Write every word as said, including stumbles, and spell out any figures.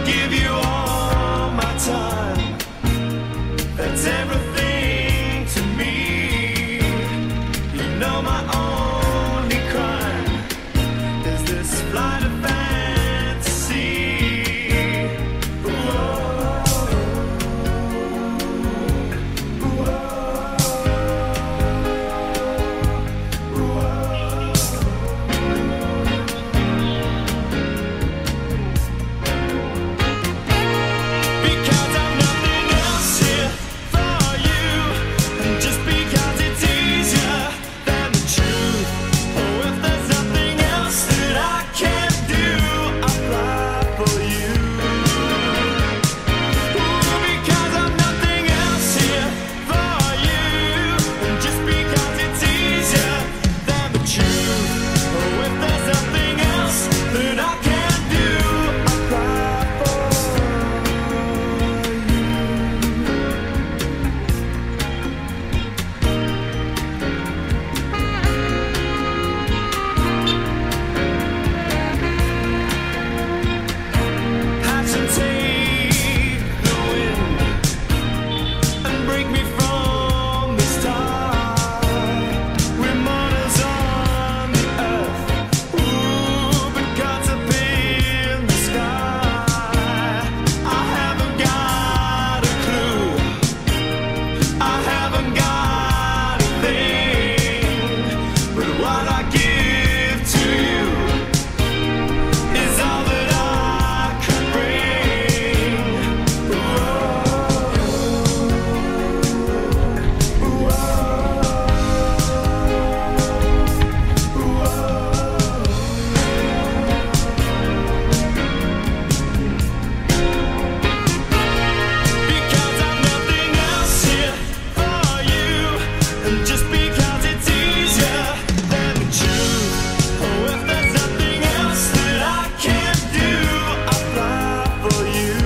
give you all my time. That's everything to me. You know my only crime is this flight of fantasy. Whoa, whoa, whoa. Because I'm nothing else here for you, and just because it's easier than the truth. Oh, if there's nothing else that I can do, I'll fly for you. Ooh, because I'm nothing else here for you, and just because it's easier than the truth. Oh, if there's nothing else that I can do, I'll fly for you. Have some take the wind and break me from the start. We're mourners on the earth, ooh, but God's up in the sky. I haven't got a clue, I haven't got a thing, but what I give to you is all that I could bring. Whoa, whoa, because I'm nothing else here for you, and just because it's easier than the truth. Oh, if there's nothing else that I can do, I'll fly for you.